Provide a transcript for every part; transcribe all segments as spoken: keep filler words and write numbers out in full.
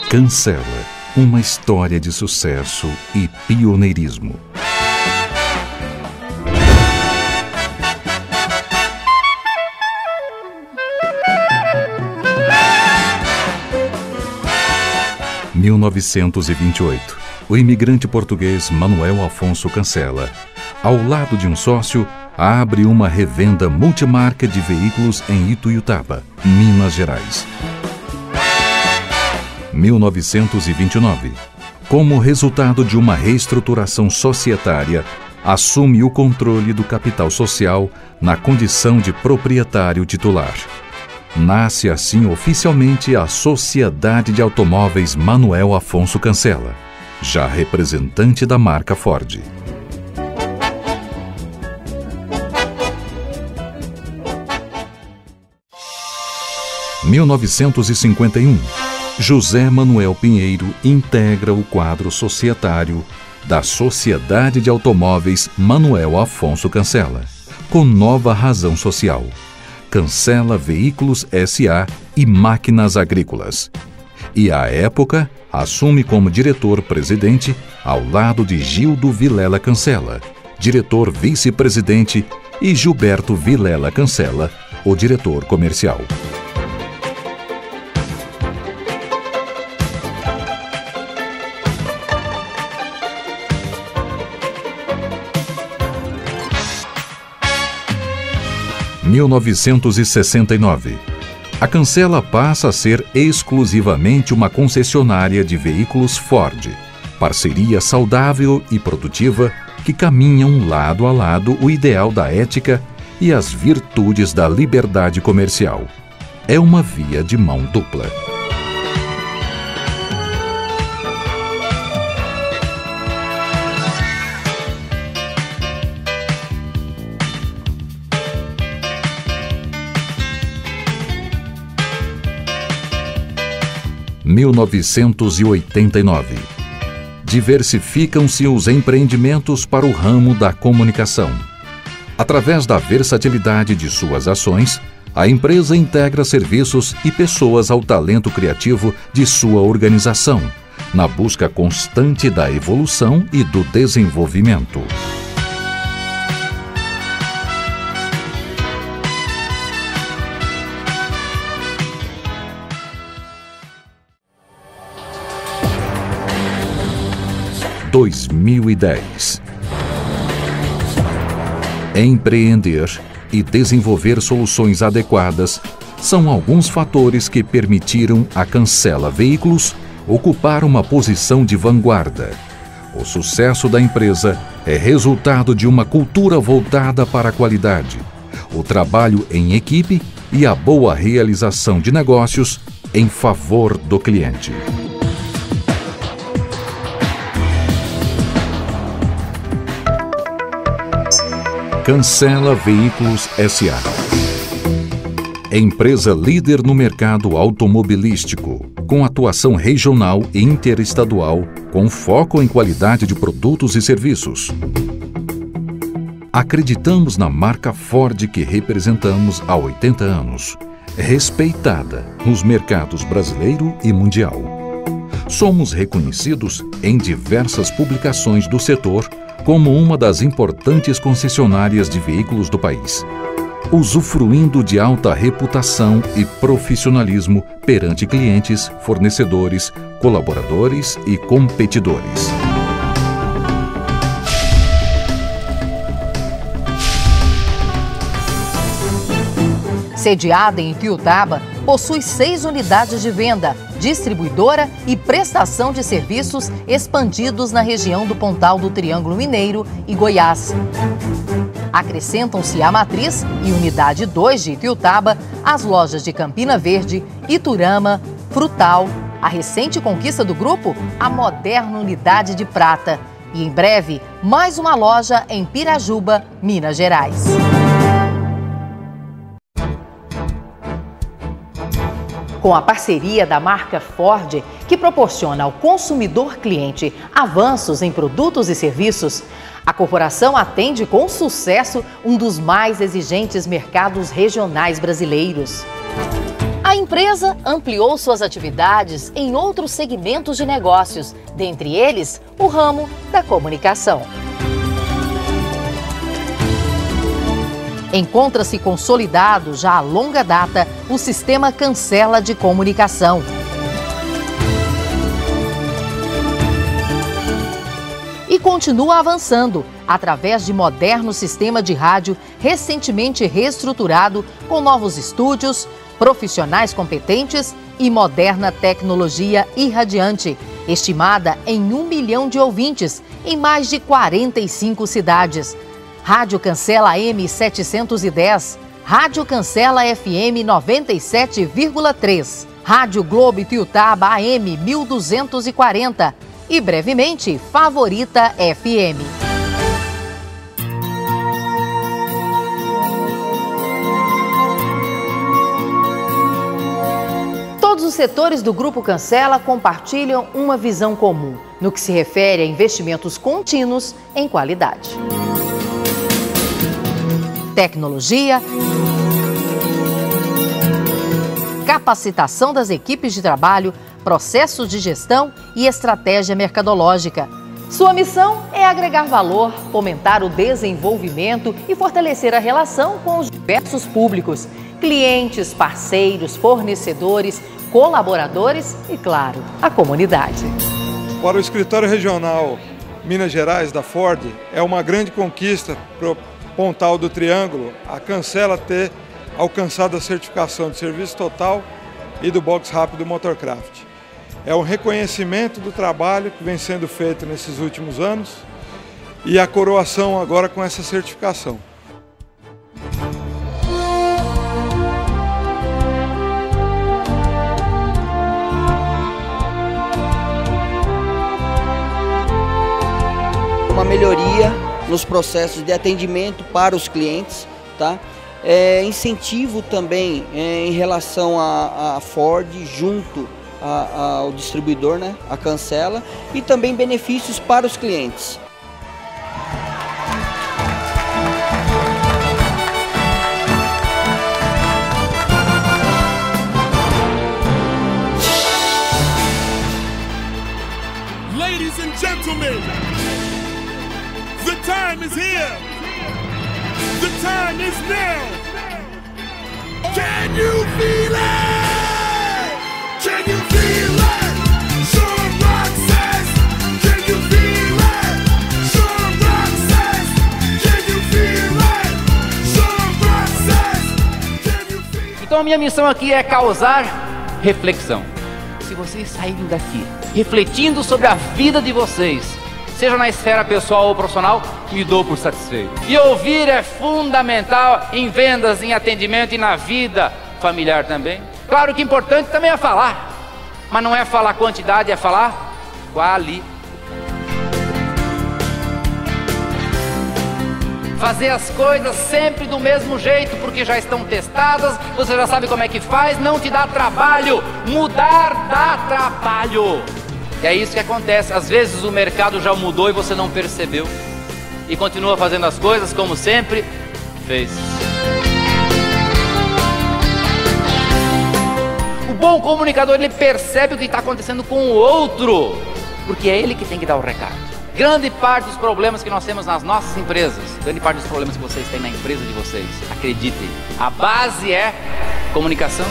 Cancela, uma história de sucesso e pioneirismo. mil novecentos e vinte e oito. O imigrante português Manuel Afonso Cancela, ao lado de um sócio, abre uma revenda multimarca de veículos em Ituiutaba, Minas Gerais. mil novecentos e vinte e nove. Como resultado de uma reestruturação societária, assume o controle do capital social na condição de proprietário titular. Nasce assim oficialmente a Sociedade de Automóveis Manuel Afonso Cancela, já representante da marca Ford. mil novecentos e cinquenta e um. José Manuel Pinheiro integra o quadro societário da Sociedade de Automóveis Manuel Afonso Cancela, com nova razão social. Cancela Veículos S A e Máquinas Agrícolas. E, à época, assume como diretor-presidente ao lado de Gildo Vilela Cancela, diretor vice-presidente, e Gilberto Vilela Cancela, o diretor comercial. mil novecentos e sessenta e nove. A Cancela passa a ser exclusivamente uma concessionária de veículos Ford, parceria saudável e produtiva que caminham lado a lado o ideal da ética e as virtudes da liberdade comercial. É uma via de mão dupla. mil novecentos e oitenta e nove. Diversificam-se os empreendimentos para o ramo da comunicação. Através da versatilidade de suas ações, a empresa integra serviços e pessoas ao talento criativo de sua organização, na busca constante da evolução e do desenvolvimento. dois mil e dez. Empreender e desenvolver soluções adequadas são alguns fatores que permitiram a Cancela Veículos ocupar uma posição de vanguarda. O sucesso da empresa é resultado de uma cultura voltada para a qualidade, o trabalho em equipe e a boa realização de negócios em favor do cliente. Cancela Veículos S A. Empresa líder no mercado automobilístico, com atuação regional e interestadual, com foco em qualidade de produtos e serviços. Acreditamos na marca Ford que representamos há oitenta anos, respeitada nos mercados brasileiro e mundial. Somos reconhecidos em diversas publicações do setor como uma das importantes concessionárias de veículos do país, usufruindo de alta reputação e profissionalismo perante clientes, fornecedores, colaboradores e competidores. Sediada em Ituiutaba, possui seis unidades de venda, distribuidora e prestação de serviços expandidos na região do Pontal do Triângulo Mineiro e Goiás. Acrescentam-se à matriz e unidade dois de Ituiutaba as lojas de Campina Verde, Iturama, Frutal, a recente conquista do grupo, a moderna unidade de Prata e, em breve, mais uma loja em Pirajuba, Minas Gerais. Com a parceria da marca Ford, que proporciona ao consumidor cliente avanços em produtos e serviços, a corporação atende com sucesso um dos mais exigentes mercados regionais brasileiros. A empresa ampliou suas atividades em outros segmentos de negócios, dentre eles o ramo da comunicação. Encontra-se consolidado já há longa data o sistema Cancela de comunicação. E continua avançando através de moderno sistema de rádio recentemente reestruturado com novos estúdios, profissionais competentes e moderna tecnologia irradiante, estimada em um milhão de ouvintes em mais de quarenta e cinco cidades. Rádio Cancela A M setecentos e dez, Rádio Cancela F M noventa e sete vírgula três, Rádio Globo Ituiutaba A M mil duzentos e quarenta e, brevemente, Favorita F M. Todos os setores do Grupo Cancela compartilham uma visão comum, no que se refere a investimentos contínuos em qualidade. Tecnologia, capacitação das equipes de trabalho, processos de gestão e estratégia mercadológica. Sua missão é agregar valor, fomentar o desenvolvimento e fortalecer a relação com os diversos públicos, clientes, parceiros, fornecedores, colaboradores e, claro, a comunidade. Para o escritório regional Minas Gerais da Ford, é uma grande conquista para o Pontal do Triângulo a Cancela ter alcançado a certificação de serviço total e do box rápido Motorcraft. É um reconhecimento do trabalho que vem sendo feito nesses últimos anos e a coroação agora com essa certificação. Uma melhoria nos processos de atendimento para os clientes, tá? É, incentivo também é, em relação à Ford junto a, ao distribuidor, né, a Cancela, e também benefícios para os clientes. Ladies and gentlemen, the time is here. The time is now. Can you feel it? Can you feel it? Sean Rock says, can you feel it? Sean Rock says, can you feel it? Sean Rock says, can you feel it? Então a minha missão aqui é causar reflexão. Se vocês saírem daqui refletindo sobre a vida de vocês, seja na esfera pessoal ou profissional, me dou por satisfeito. E ouvir é fundamental em vendas, em atendimento e na vida familiar também. Claro que importante também é falar, mas não é falar quantidade, é falar quali. Fazer as coisas sempre do mesmo jeito, porque já estão testadas, você já sabe como é que faz, não te dá trabalho. Mudar dá trabalho. E é isso que acontece, às vezes o mercado já mudou e você não percebeu. E continua fazendo as coisas como sempre fez. O bom comunicador, ele percebe o que está acontecendo com o outro, porque é ele que tem que dar o recado. Grande parte dos problemas que nós temos nas nossas empresas, grande parte dos problemas que vocês têm na empresa de vocês, acreditem, a base é comunicação.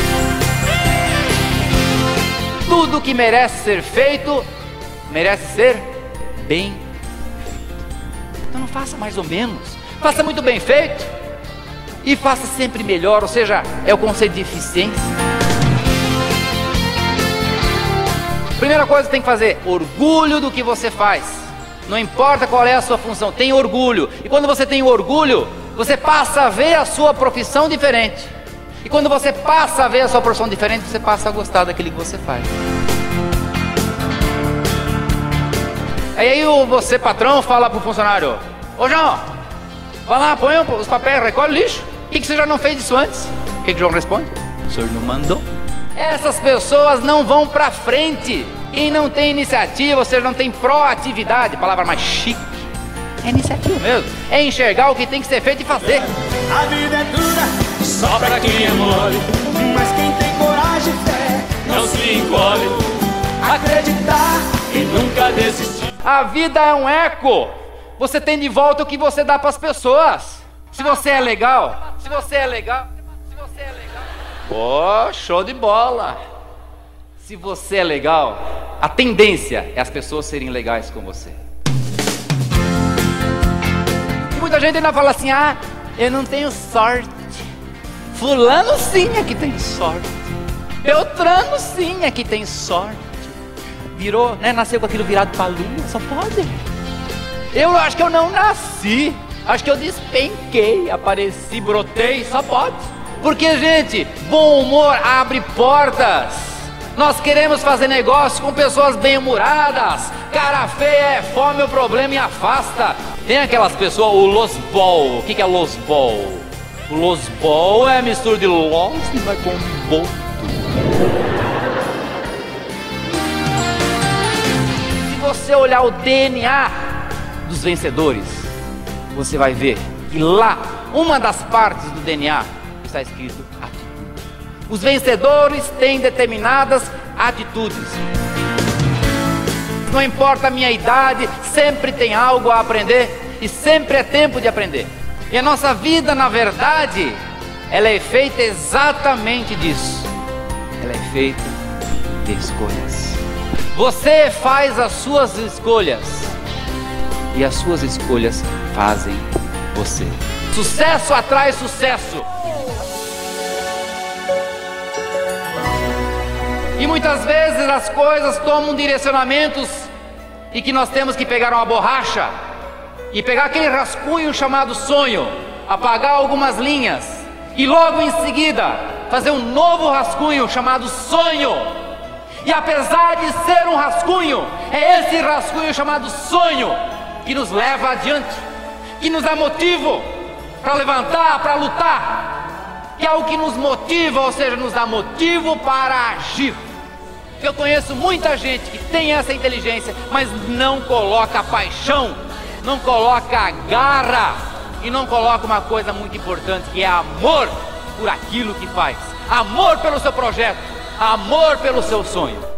Tudo que merece ser feito, merece ser bem feito. Então não faça mais ou menos, faça muito bem feito e faça sempre melhor, ou seja, é o conceito de eficiência. Primeira coisa que tem que fazer, orgulho do que você faz. Não importa qual é a sua função, tenha orgulho. E quando você tem orgulho, você passa a ver a sua profissão diferente. E quando você passa a ver a sua profissão diferente, você passa a gostar daquilo que você faz. Aí você, patrão, fala pro funcionário: ô João, vai lá, põe os papéis, recolhe o lixo. Por que, que você já não fez isso antes? O que, que o João responde? O senhor não mandou. Essas pessoas não vão pra frente. Quem não tem iniciativa, ou seja, não tem proatividade, palavra mais chique, é iniciativa mesmo. É enxergar o que tem que ser feito e fazer. A vida é dura, só pra quem é mole, mas quem tem A vida é um eco. Você tem de volta o que você dá para as pessoas. Se você é legal, se você é legal, se você é legal. Oh, show de bola. Se você é legal, a tendência é as pessoas serem legais com você. E muita gente ainda fala assim: ah, eu não tenho sorte. Fulano sim é que tem sorte. Beltrano sim é que tem sorte. Virou, né? Nasceu com aquilo virado pra lua, só pode. Eu acho que eu não nasci. Acho que eu despenquei, apareci, brotei, só pode. Porque, gente, bom humor abre portas. Nós queremos fazer negócio com pessoas bem-humoradas. Cara feia é fome, o problema e afasta. Tem aquelas pessoas, o Los Ball. O que que é Los Ball? O Los Ball é a mistura de Los e vai com Ball. Se você olhar o D N A dos vencedores, você vai ver que lá, uma das partes do D N A está escrito atitude. Os vencedores têm determinadas atitudes. Não importa a minha idade, sempre tem algo a aprender e sempre é tempo de aprender. E a nossa vida, na verdade, ela é feita exatamente disso. Ela é feita de escolhas. Você faz as suas escolhas e as suas escolhas fazem você. Sucesso atrai sucesso. E muitas vezes as coisas tomam direcionamentos e que nós temos que pegar uma borracha e pegar aquele rascunho chamado sonho, apagar algumas linhas e logo em seguida fazer um novo rascunho chamado sonho. E apesar de ser um rascunho, é esse rascunho chamado sonho que nos leva adiante, que nos dá motivo para levantar, para lutar, que é o que nos motiva, ou seja, nos dá motivo para agir. Eu conheço muita gente que tem essa inteligência, mas não coloca paixão, não coloca garra e não coloca uma coisa muito importante, que é amor por aquilo que faz, amor pelo seu projeto, amor pelo seu sonho.